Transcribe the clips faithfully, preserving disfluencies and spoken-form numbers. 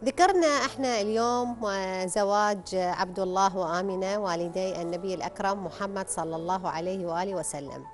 ذكرنا احنا اليوم آه، زواج عبد الله وآمنة والدي النبي الأكرم محمد صلى الله عليه وآله وسلم.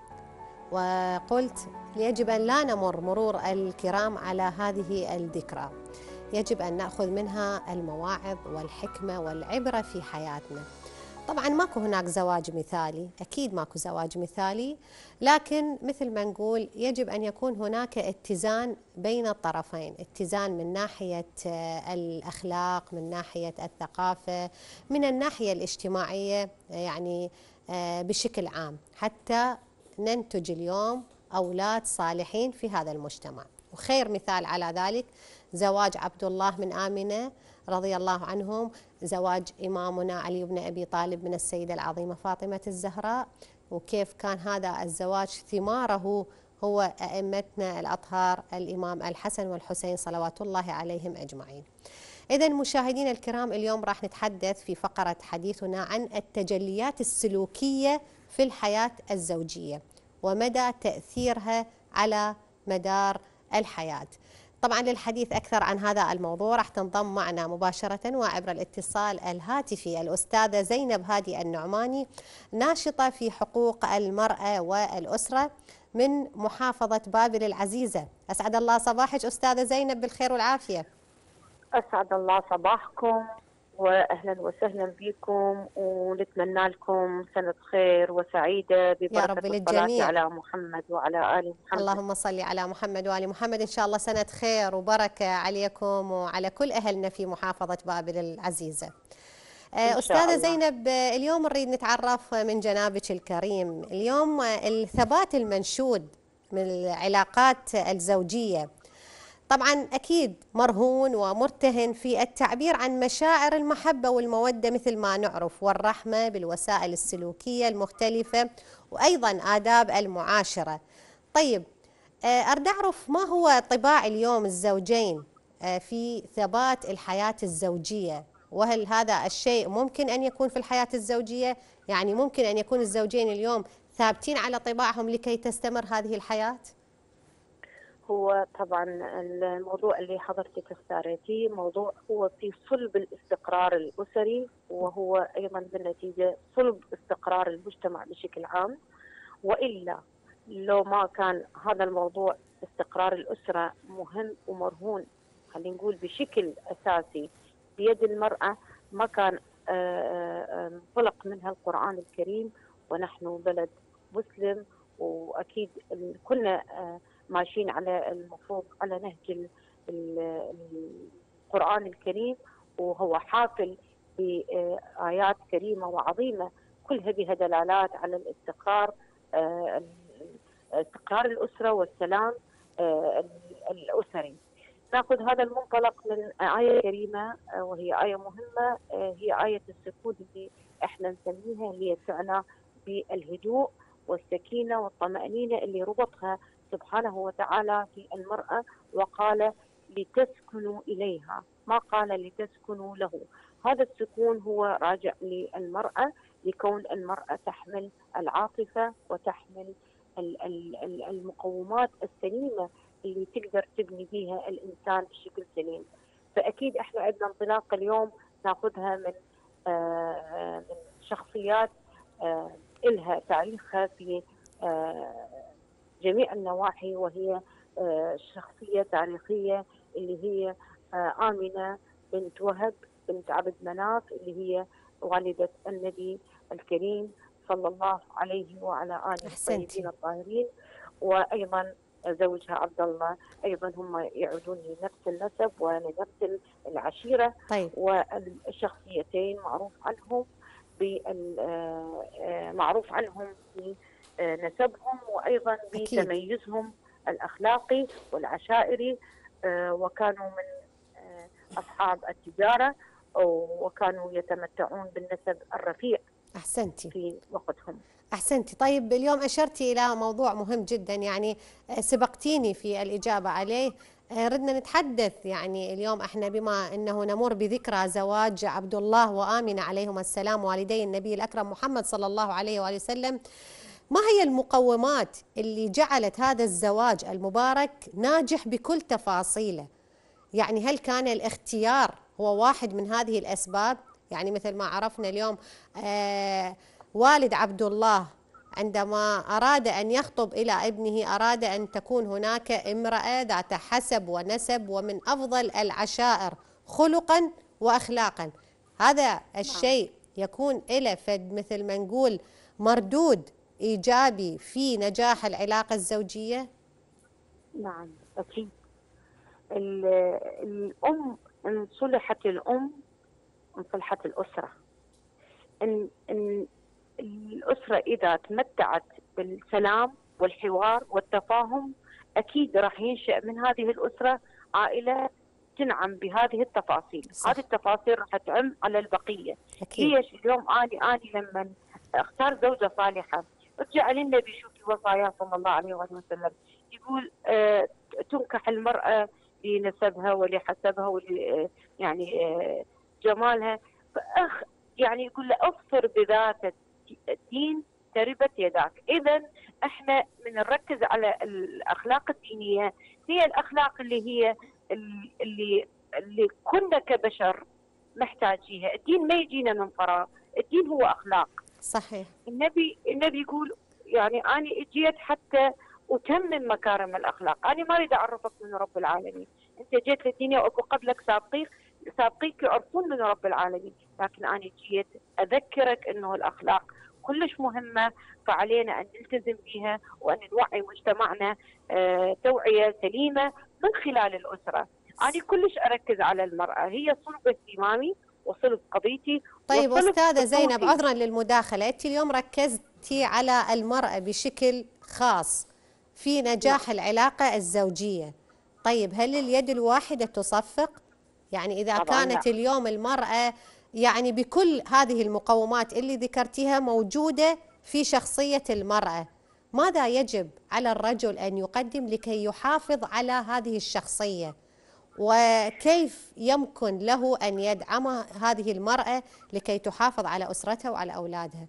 وقلت يجب أن لا نمر مرور الكرام على هذه الذكرى، يجب أن نأخذ منها المواعظ والحكمة والعبرة في حياتنا. طبعا ماكو هناك زواج مثالي، أكيد ماكو زواج مثالي، لكن مثل ما نقول يجب أن يكون هناك اتزان بين الطرفين، اتزان من ناحية آه، الأخلاق، من ناحية الثقافة، من الناحية الاجتماعية، يعني آه، بشكل عام، حتى ننتج اليوم أولاد صالحين في هذا المجتمع. وخير مثال على ذلك زواج عبد الله من آمنة رضي الله عنهم، زواج إمامنا علي بن أبي طالب من السيدة العظيمة فاطمة الزهراء، وكيف كان هذا الزواج ثماره هو أئمتنا الأطهار الإمام الحسن والحسين صلوات الله عليهم أجمعين. إذا مشاهدينا الكرام، اليوم راح نتحدث في فقرة حديثنا عن التجليات السلوكية في الحياة الزوجية ومدى تأثيرها على مدار الحياة. طبعا للحديث أكثر عن هذا الموضوع راح تنضم معنا مباشرة وعبر الاتصال الهاتفي الأستاذة زينب هادي النعماني، ناشطة في حقوق المرأة والأسرة من محافظة بابل العزيزة. أسعد الله صباحك أستاذة زينب بالخير والعافية. أسعد الله صباحكم وأهلا وسهلا بكم، ونتمنى لكم سنة خير وسعيدة يا رب ببركة الصلاة للجميع. على محمد وعلى آل محمد. اللهم صل على محمد وآل محمد. إن شاء الله سنة خير وبركة عليكم وعلى كل أهلنا في محافظة بابل العزيزة. إن شاء أستاذة الله. زينب، اليوم نريد نتعرف من جنابك الكريم اليوم الثبات المنشود من العلاقات الزوجية، طبعا أكيد مرهون ومرتهن في التعبير عن مشاعر المحبة والمودة مثل ما نعرف، والرحمة بالوسائل السلوكية المختلفة، وأيضا آداب المعاشرة. طيب، أريد أعرف ما هو طباع اليوم الزوجين في ثبات الحياة الزوجية، وهل هذا الشيء ممكن أن يكون في الحياة الزوجية؟ يعني ممكن أن يكون الزوجين اليوم ثابتين على طباعهم لكي تستمر هذه الحياة؟ هو طبعا الموضوع اللي حضرتك اختارتيه موضوع هو في صلب الاستقرار الأسري، وهو أيضا بالنتيجة صلب استقرار المجتمع بشكل عام. وإلا لو ما كان هذا الموضوع استقرار الأسرة مهم ومرهون، خلينا نقول بشكل أساسي بيد المرأة، ما كان انطلق منها القرآن الكريم. ونحن بلد مسلم، وأكيد كنا ماشيين على المفروض على نهج القرآن الكريم، وهو حافل بآيات كريمة وعظيمة كلها بها دلالات على الاستقرار، استقرار الأسرة والسلام الأسري. ناخذ هذا المنطلق من آية كريمة وهي آية مهمة، هي آية السكون اللي احنا نسميها، اللي تعنى بالهدوء والسكينة والطمأنينة اللي ربطها سبحانه وتعالى في المرأة، وقال لتسكنوا إليها، ما قال لتسكنوا له. هذا السكون هو راجع للمرأة، لكون المرأة تحمل العاطفة وتحمل المقومات السليمة اللي تقدر تبني بها الإنسان بشكل سليم. فأكيد احنا عندنا انطلاق اليوم ناخذها من آه من شخصيات آه إلها تاريخها في آه جميع النواحي، وهي آه شخصية تاريخية اللي هي آه آمنة بنت وهب بنت عبد مناف، اللي هي والدة النبي الكريم صلى الله عليه وعلى آله الطيبين الطاهرين، وأيضا زوجها عبد الله، أيضا هم يعودون لنفس النسب ولنفس العشيرة. طيب. والشخصيتين معروف عنهم معروف عنهم بنسبهم وأيضا بتميزهم الأخلاقي والعشائري، وكانوا من أصحاب التجارة وكانوا يتمتعون بالنسب الرفيع. أحسنتي في وقتهم. أحسنتي. طيب، اليوم أشرتي إلى موضوع مهم جدا، يعني سبقتيني في الإجابة عليه. ردنا نتحدث يعني اليوم احنا بما أنه نمر بذكرى زواج عبد الله وآمنة عليهما السلام والدي النبي الأكرم محمد صلى الله عليه وآله وسلم، ما هي المقومات اللي جعلت هذا الزواج المبارك ناجح بكل تفاصيله؟ يعني هل كان الاختيار هو واحد من هذه الأسباب؟ يعني مثل ما عرفنا اليوم آه والد عبد الله عندما أراد أن يخطب إلى ابنه أراد أن تكون هناك امرأة ذات حسب ونسب ومن أفضل العشائر خلقا وأخلاقا. هذا الشيء يكون له فد مثل ما نقول مردود إيجابي في نجاح العلاقة الزوجية. نعم أكيد. الأم إن صلحت الأم انصلحت الأسرة. إن إن الأسرة إذا تمتعت بالسلام والحوار والتفاهم أكيد راح ينشأ من هذه الأسرة عائلة تنعم بهذه التفاصيل. صح. هذه التفاصيل راح تعم على البقية. أكيد. ليش اليوم أني أني لما أختار زوجة صالحة ارجع للنبي شوفي وصاياه صلى الله عليه وسلم يقول آه تنكح المرأة لنسبها ولحسبها ول يعني آه جمالها، فأخ يعني يقول له اظفر بذات الدين تربت يداك. إذا احنا من نركز على الأخلاق الدينية، هي الأخلاق اللي هي اللي اللي كنا كبشر محتاجيها. الدين ما يجينا من فراغ، الدين هو أخلاق. صحيح. النبي النبي يقول يعني أنا اجيت حتى أتمم مكارم الأخلاق، أنا ما أريد أعرفك من رب العالمين، أنت جيت للدنيا وأكو قبلك سابقيك سابقيك يعرفون من رب العالمين، لكن أنا جيت أذكرك أنه الأخلاق كلش مهمة، فعلينا أن نلتزم بها وأن نوعي مجتمعنا آه توعية سليمة من خلال الأسرة. أنا كلش أركز على المرأة، هي صلب اهتمامي وصلب قضيتي. طيب أستاذة زينب، عذرا للمداخلة، أنت اليوم ركزتي على المرأة بشكل خاص في نجاح نعم. العلاقة الزوجية. طيب هل اليد الواحدة تصفق؟ يعني إذا كانت لا. اليوم المرأة يعني بكل هذه المقومات اللي ذكرتيها موجودة في شخصية المرأة، ماذا يجب على الرجل أن يقدم لكي يحافظ على هذه الشخصية؟ وكيف يمكن له أن يدعم هذه المرأة لكي تحافظ على أسرتها وعلى أولادها؟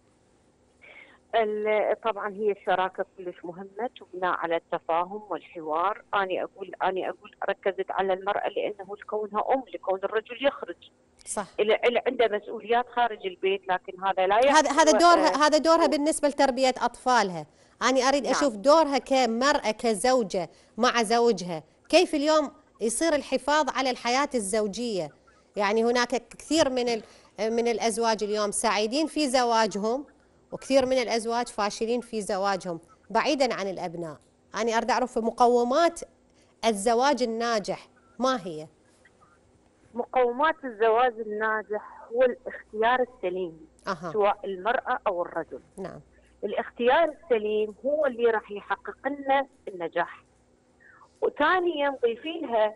طبعا هي الشراكة كلش مهمة تبنى على التفاهم والحوار. أنا أقول أنا أقول ركزت على المرأة لأنه لكونها أم، لكون الرجل يخرج صح، اللي عنده مسؤوليات خارج البيت، لكن هذا لا يعني هذا هذا دورها هذا دورها بالنسبة لتربية أطفالها. أنا أريد نعم. أشوف دورها كمرأة كزوجة مع زوجها، كيف اليوم يصير الحفاظ على الحياة الزوجية. يعني هناك كثير من من الأزواج اليوم سعيدين في زواجهم، وكثير من الأزواج فاشلين في زواجهم بعيدا عن الأبناء. أنا أريد أعرف مقومات الزواج الناجح ما هي؟ مقومات الزواج الناجح هو الاختيار السليم أه. سواء المرأة أو الرجل. نعم. الاختيار السليم هو اللي راح يحقق لنا النجاح. وثانيا ضيفي لها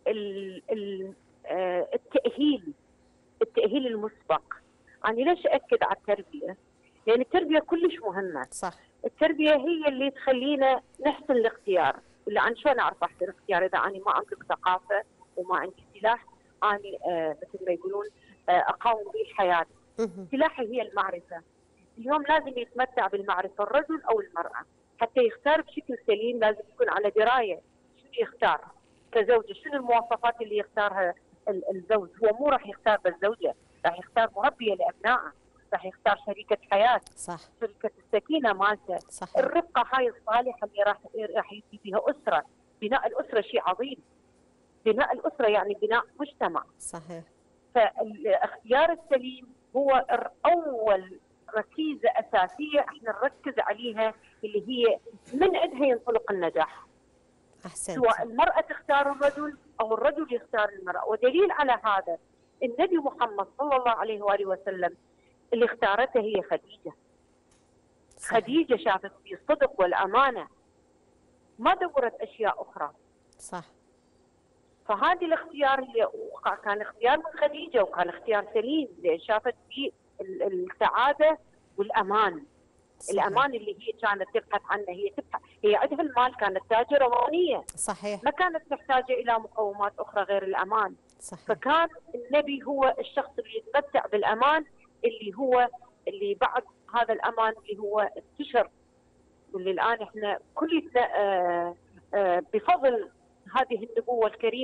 التأهيل التأهيل المسبق. أنا يعني ليش أكد على التربية؟ لأن التربية كلش مهمة. صح. التربية هي اللي تخلينا نحسن الاختيار. ولا أنا شلون أعرف أحسن الاختيار إذا أنا ما أملك ثقافة وما عندي سلاح أنا آه مثل ما يقولون آه أقاوم به الحياة. سلاحي هي المعرفة. اليوم لازم يتمتع بالمعرفة الرجل أو المرأة حتى يختار بشكل سليم. لازم يكون على دراية شو يختار كزوجة، شنو المواصفات اللي يختارها الزوج. هو مو راح يختار بالزوجة، راح يختار مربية لأبنائه، راح يختار شريكة حياة. صح. شريكة السكينة مالته. صح. الرفقة هاي الصالحة اللي راح راح يبني فيها أسرة. بناء الأسرة شيء عظيم. بناء الأسرة يعني بناء مجتمع. صحيح. فالاختيار السليم هو أول ركيزة أساسية احنا نركز عليها، اللي هي من عندها ينطلق النجاح. أحسنت. سواء المرأة تختار الرجل أو الرجل يختار المرأة. ودليل على هذا النبي محمد صلى الله عليه وآله وسلم اللي اختارته هي خديجة. صحيح. خديجة شافت فيه الصدق والأمانة، ما دورت أشياء أخرى. صح. فهذه الاختيار اللي كان اختيار من خديجة وكان اختيار سليم، لأن شافت فيه السعادة والأمان. صحيح. الأمان اللي هي كانت تبحث عنه، هي تبحث هي عندها المال، كانت تاجرة غنية. صحيح. ما كانت محتاجة إلى مقومات أخرى غير الأمان. صحيح. فكان النبي هو الشخص اللي يتمتع بالأمان، اللي هو اللي بعد هذا الأمان اللي هو انتشر، واللي الآن احنا كلنا آه آه بفضل هذه النبوة الكريمة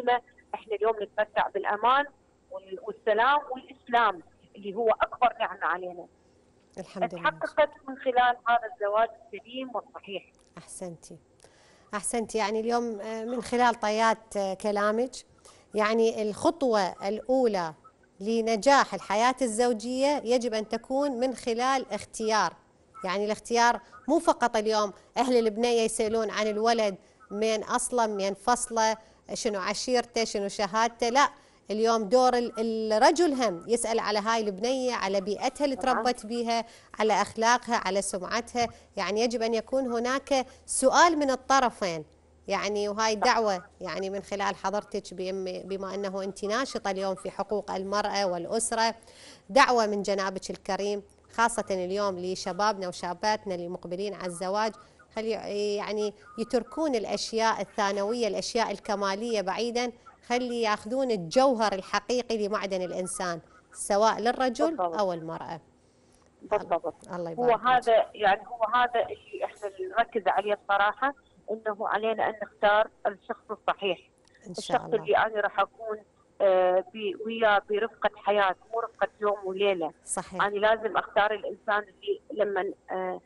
احنا اليوم نتمتع بالامان والسلام والاسلام اللي هو اكبر نعمه علينا. الحمد لله. تحققت من خلال هذا الزواج السليم والصحيح. احسنتي احسنتي يعني اليوم من خلال طيات كلامك يعني الخطوه الاولى لنجاح الحياه الزوجيه يجب ان تكون من خلال اختيار. يعني الاختيار مو فقط اليوم اهل البنيه يسالون عن الولد من اصله من فصله شنو عشيرته شنو شهادته، لا اليوم دور الرجل هم يسأل على هاي البنية، على بيئتها اللي تربت بيها، على أخلاقها، على سمعتها. يعني يجب أن يكون هناك سؤال من الطرفين. يعني وهاي دعوة يعني من خلال حضرتك بما أنه أنت ناشطة اليوم في حقوق المرأة والأسرة، دعوة من جنابك الكريم خاصة اليوم لشبابنا وشاباتنا اللي مقبلين على الزواج، خلي يعني يتركون الأشياء الثانوية الأشياء الكمالية بعيدا، خلي ياخذون الجوهر الحقيقي لمعدن الإنسان سواء للرجل بالضبط. أو المرأة. بالضبط. الله هو يبارك هذا يعني هو هذا اللي احنا نركز عليه بصراحة، انه علينا ان نختار الشخص الصحيح. إن شاء الشخص الله. اللي انا راح اكون آه وياه برفقة حياة مو رفقة يوم وليلة. صحيح. انا لازم اختار الانسان اللي لما آه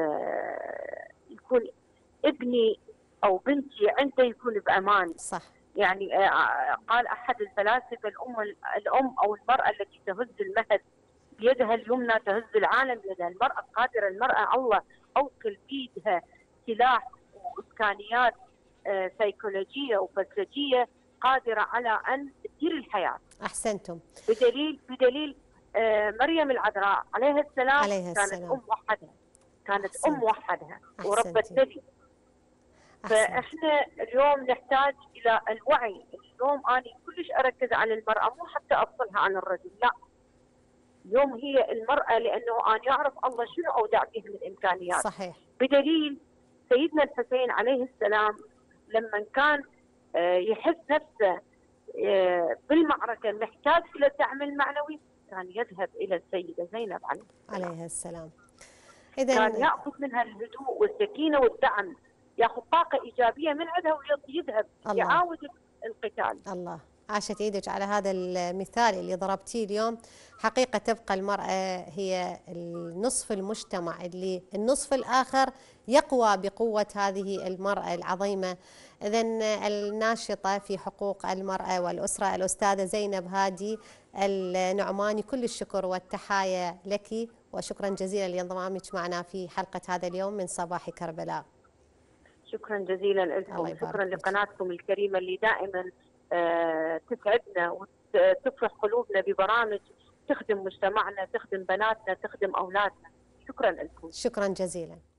آه يكون ابني او بنتي عنده يكون بامان. صح. يعني قال احد الفلاسفه الام الام او المراه التي تهز المهد بيدها اليمنى تهز العالم بيدها. المراه قادره، المراه الله اوكل بيدها سلاح وامكانيات سيكولوجيه وفلسفيه قادره على ان تدير الحياه. احسنتم. بدليل بدليل مريم العذراء عليها السلام عليها كانت السلام. ام وحدها، كانت أحسنت. ام وحدها وربت أحسنتي. بني. فاحنا اليوم نحتاج الى الوعي. اليوم انا كلش اركز على المراه مو حتى افصلها عن الرجل، لا. اليوم هي المراه لانه انا يعرف الله شنو اودع به من امكانيات. صحيح. بدليل سيدنا الحسين عليه السلام لما كان يحس نفسه بالمعركه محتاج الى الدعم المعنوي كان يذهب الى السيده زينب عليه السلام. عليها السلام. إذا كان ياخذ منها الهدوء والسكينه والدعم، ياخذ طاقه ايجابيه من عندها ويذهب يعاود القتال. الله. عاشت ايدك على هذا المثال اللي ضربتيه اليوم. حقيقه تبقى المراه هي النصف المجتمع اللي النصف الاخر يقوى بقوه هذه المراه العظيمه. اذا الناشطه في حقوق المراه والاسره الاستاذه زينب هادي النعماني، كل الشكر والتحايا لك وشكرا جزيلا لانضمامك معنا في حلقه هذا اليوم من صباح كربلاء. شكرا جزيلا لكم، شكرا لقناتكم الكريمه اللي دائما آه تسعدنا وتفرح قلوبنا ببرامج تخدم مجتمعنا، تخدم بناتنا، تخدم اولادنا. شكرا لكم. شكرا جزيلا.